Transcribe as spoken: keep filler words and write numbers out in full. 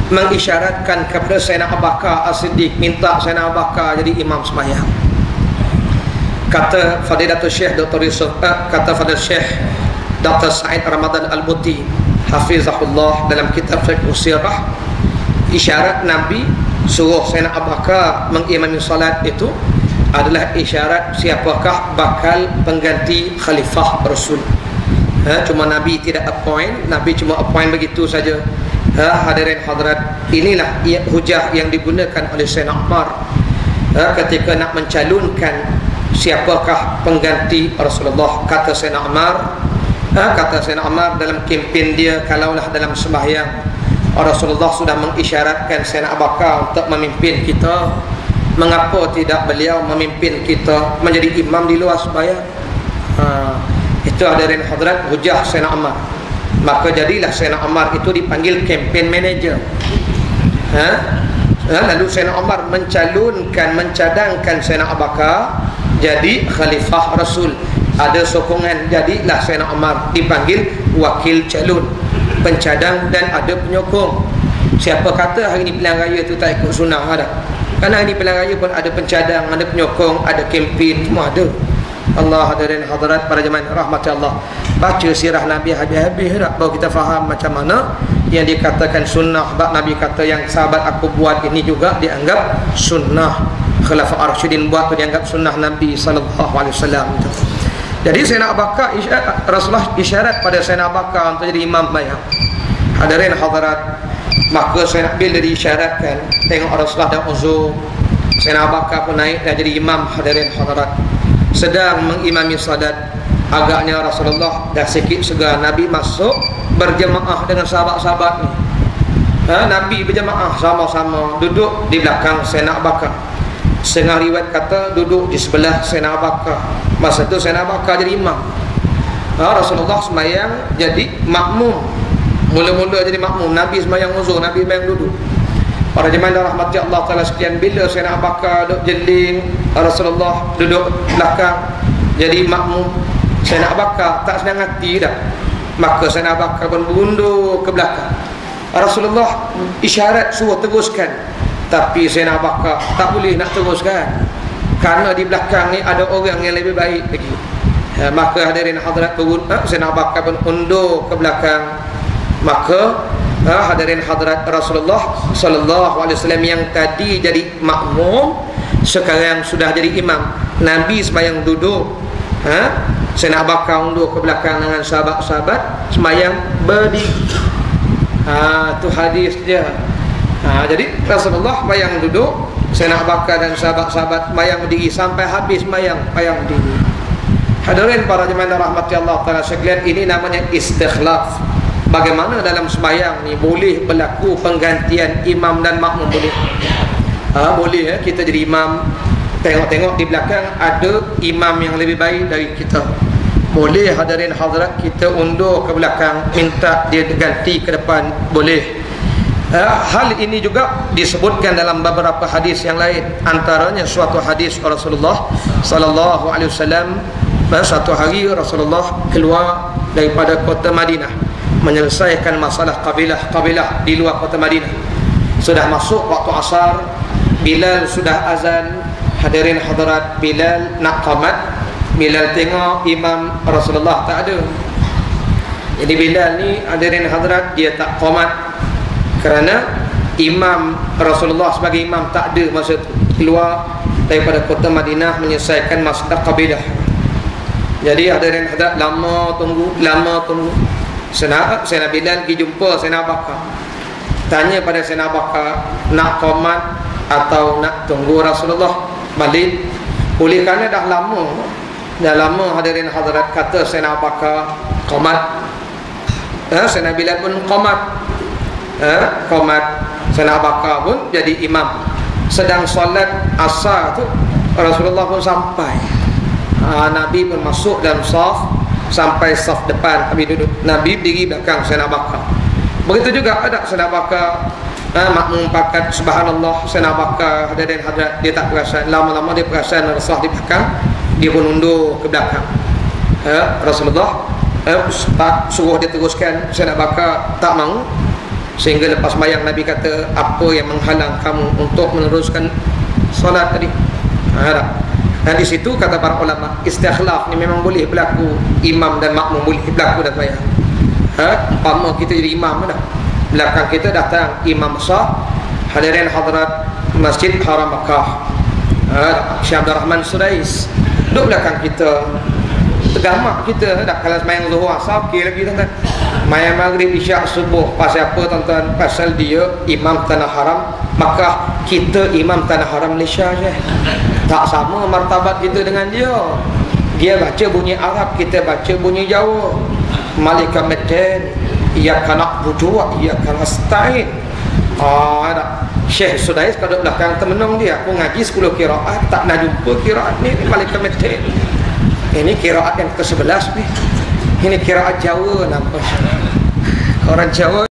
mengisyaratkan kepada Sayyidina Abu Bakar As-Siddiq, minta Sayyidina Abu Bakar jadi imam sembahyang. Kata Fadilatul Syekh Doktor Yusuf, eh, kata Fadil Syekh Doktor Said Ramadan Al-Buti hafizahullah dalam kitab Fiqh Sirah, isyarat Nabi suruh Sayyidina Abu Bakar mengimami salat itu adalah isyarat siapakah bakal pengganti khalifah Rasul. Ha, cuma Nabi tidak appoint, Nabi cuma appoint begitu saja. Ha, hadirin hadirat, inilah hujah yang digunakan oleh Sayyidina Umar ha, ketika nak mencalonkan siapakah pengganti Rasulullah. Kata Sayyidina Umar, ha, kata Sayyidina Umar dalam kempen dia, kalaulah dalam sembahyang Rasulullah sudah mengisyaratkan Sayyidina Abu Bakar untuk memimpin kita, mengapa tidak beliau memimpin kita menjadi imam di luar sembahyang? Ha, itu hadirin hadirat hujah Sayyidina Umar. Maka jadilah Sayyidina Umar itu dipanggil campaign manager. Ha? Ha? Lalu Sayyidina Umar mencalonkan, mencadangkan Sayyidina Abu Bakar jadi khalifah Rasul. Ada sokongan, jadilah Sayyidina Umar dipanggil wakil calon, pencadang dan ada penyokong. Siapa kata hari ini pilihan raya itu tak ikut sunnah? Ada. Karena hari ini pilihan raya pun ada pencadang, ada penyokong, ada kempen, semua ada. Allah hadirin hadirat para jemaah rahmat Allah, baca sirah Nabi habis-habis tak, baru kita faham macam mana yang dikatakan sunnah. Bab Nabi kata yang sahabat aku buat ini juga dianggap sunnah, Khulafaur Rasyidin buat tu dianggap sunnah Nabi sallallahu alaihi wasallam. Jadi Sayyidina Abu Bakar, Rasulullah isyarat pada Sayyidina Abu Bakar untuk jadi imam sembahyang. Hadirin hadirat, maka Sayyidina bila diisyaratkan, tengok Rasulullah dah uzur, Sayyidina Abu Bakar pun naik dah jadi imam. Hadirin hadirat, sedang mengimami salat, agaknya Rasulullah dah sikit segar. Nabi masuk berjemaah dengan sahabat-sahabat ni. Ha, Nabi berjemaah sama-sama duduk di belakang Sayyidina Abu Bakar. Setengah riwayat kata duduk di sebelah Sayyidina Abu Bakar. Masa tu Sayyidina Abu Bakar jadi imam. Ha, Rasulullah sembahyang jadi makmum. Mula-mula jadi makmum, Nabi sembahyang uzur, Nabi sembahyang duduk. Para jemaah rahmati Allah Taala sekalian, bila Sayyidina Abu Bakar duduk jeling, Rasulullah duduk belakang jadi makmum, Sayyidina Abu Bakar tak senang hati dah. Maka Sayyidina Abu Bakar pun berundur ke belakang. Rasulullah isyarat suruh teruskan, tapi Sayyidina Abu Bakar tak boleh nak teruskan kerana di belakang ni ada orang yang lebih baik lagi. Ya, maka hadirin hadirat berundur, Sayyidina Abu Bakar pun undur ke belakang. Maka ha, hadirin hadirat, Rasulullah sallallahu alaihi wasallam yang tadi jadi makmum sekarang sudah jadi imam. Nabi sembahyang duduk, ha, Sayyidina Abu Bakar undur ke belakang dengan sahabat-sahabat sembahyang berdiri. Ha, tu hadis dia. Ha, jadi Rasulullah sembahyang duduk, Sayyidina Abu Bakar dan sahabat-sahabat sembahyang berdiri sampai habis sembahyang sembahyang berdiri. Hadirin para jemaah rahmati Allah Taala sekalian, ini namanya istikhlaf. Bagaimana dalam sembahyang ni boleh berlaku penggantian imam dan makmum? Boleh. Ha, boleh ya, kita jadi imam, tengok-tengok di belakang ada imam yang lebih baik dari kita. Boleh hadirin hadirat, kita undur ke belakang minta dia ganti ke depan, boleh. Ha, hal ini juga disebutkan dalam beberapa hadis yang lain. Antaranya suatu hadis Rasulullah sallallahu alaihi wasallam, satu hari Rasulullah keluar daripada kota Madinah menyelesaikan masalah kabilah-kabilah di luar kota Madinah. Sudah masuk waktu asar, Bilal sudah azan. Hadirin hadirat, Bilal nak qamat. Bilal tengok imam Rasulullah tak ada. Jadi Bilal ni hadirin hadirat, dia tak qamat kerana imam Rasulullah sebagai imam tak ada masa tu, keluar daripada kota Madinah menyelesaikan masalah kabilah. Jadi hadirin hadirat, lama tunggu, lama tunggu. Sayyidina Sayyidina Bilal pergi jumpa Sayyidina Abu Bakar, tanya pada Sayyidina Abu Bakar nak qamat atau nak tunggu Rasulullah balik. Oleh kerana dah lama, dah lama hadirin hadirat, kata Sayyidina Abu Bakar qamat. Ha, Sayyidina Bilal pun qamat. Ha, qamat. Sayyidina Abu Bakar pun jadi imam. Sedang solat asar tu Rasulullah pun sampai. Ha, Nabi pun masuk dalam saf, sampai saf depan, Nabi duduk, Nabi berdiri belakang Sayyidina Abu Bakar. Begitu juga ada Sayyidina Abu Bakar, ha, makmum pakat subhanallah. Sayyidina Abu Bakar hadirin hadirat, dia tak perasan, lama-lama dia perasan Rasulullah di belakang, dia pun undur ke belakang. Ha, Rasulullah eh, tak suruh dia teruskan, Sayyidina Abu Bakar tak mahu. Sehingga lepas sembahyang Nabi kata, apa yang menghalang kamu untuk meneruskan solat tadi? Ha, dan di situ kata para ulama, istikhlaf ni memang boleh berlaku, imam dan makmum boleh berlaku dan sembahyang. Ha, umpama kita jadi imam dah, belakang kita datang imam besar, hadirin hadirat Masjid Haram Makkah, ha, Syekh Abdul Rahman Sudais duduk belakang kita, tergamak kita dah. Kalau sembahyang zuhur asar okey lagi tuan-tuan, sembahyang maghrib isyak subuh, pasal apa tuan-tuan? Pasal dia imam tanah haram Makkah, kita imam tanah haram Malaysia je, tak sama martabat kita dengan dia. Dia baca bunyi Arab, kita baca bunyi Jawa. Malika Medan, ia kanak bujua, ia kanak stain. Ah, ada Syekh Sudais kat belakang temenung dia, aku ngaji sepuluh qiraat tak nak jumpa qiraat ni, Malika Medan. Ini qiraat yang ke sebelas ni. Ini qiraat Jawa nampak. Orang Jawa